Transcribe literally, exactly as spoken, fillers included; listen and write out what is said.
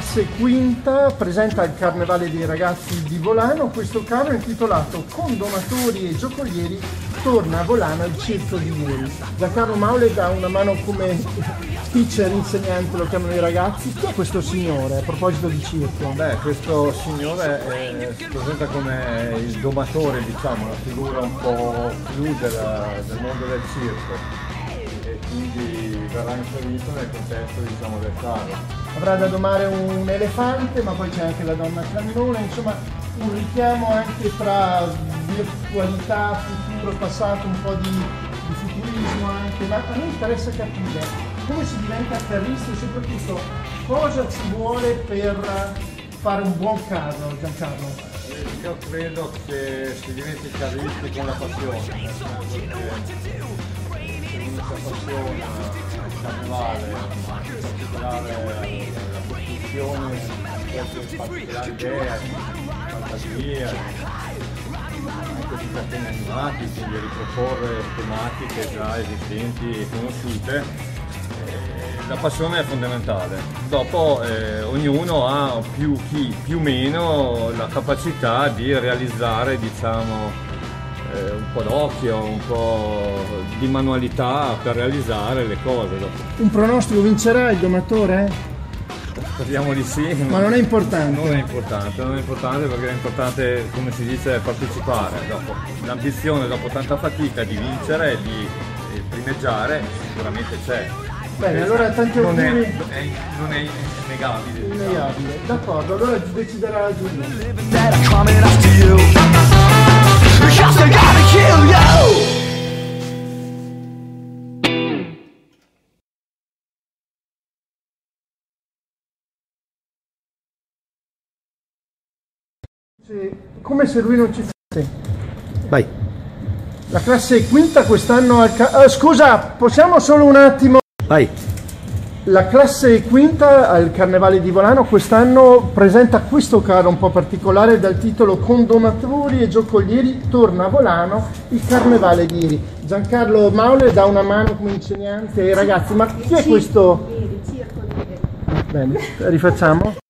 classe quinta presenta il Carnevale dei ragazzi di Volano. Questo carro è intitolato Con domatori e giocolieri torna a Volano il circo di ieri. Giancarlo Maule dà una mano come teacher, insegnante, lo chiamano i ragazzi. Chi è questo signore a proposito di circo? Beh, questo signore è, si presenta come il domatore, diciamo, una figura un po' più della, del mondo del circo, e quindi verrà inserito nel contesto, diciamo, del carro. Avrà da domare un elefante, ma poi c'è anche la donna cannone, insomma un richiamo anche tra virtualità, futuro, passato, un po' di, di futurismo anche, ma a me interessa capire come si diventa carristi e soprattutto cosa ci vuole per fare un buon carro, Giancarlo. Io credo che si diventi carristi con la passione, nel senso che uno si appassiona al carnevale, ma in particolare alla costruzione di particolari idee, fantasie, anche di cartoni animati, quindi riproporre tematiche già esistenti e conosciute. La passione è fondamentale, dopo eh, ognuno ha più chi più meno la capacità di realizzare, diciamo, eh, un po' d'occhio, un po' di manualità per realizzare le cose. Dopo. Un pronostico, vincerà il domatore? Speriamo di sì. Ma non è importante? Non è importante, non è importante perché è importante, come si dice, partecipare. Dopo l'ambizione, dopo tanta fatica, di vincere e di eh, primeggiare sicuramente c'è. Bene, allora tanti non auguri. È, è, non è innegabile. Innegabile, d'accordo, allora deciderà la giuria. Come se lui non ci fosse. Vai. La classe quinta quest'anno al ca- oh, scusa, possiamo solo un attimo? Vai. La classe quinta al Carnevale di Volano quest'anno presenta questo carro un po' particolare dal titolo Con domatori e giocolieri torna a Volano il Carnevale di ieri. Giancarlo Maule dà una mano come insegnante ai ragazzi, ma chi è questo? Bene, rifacciamo.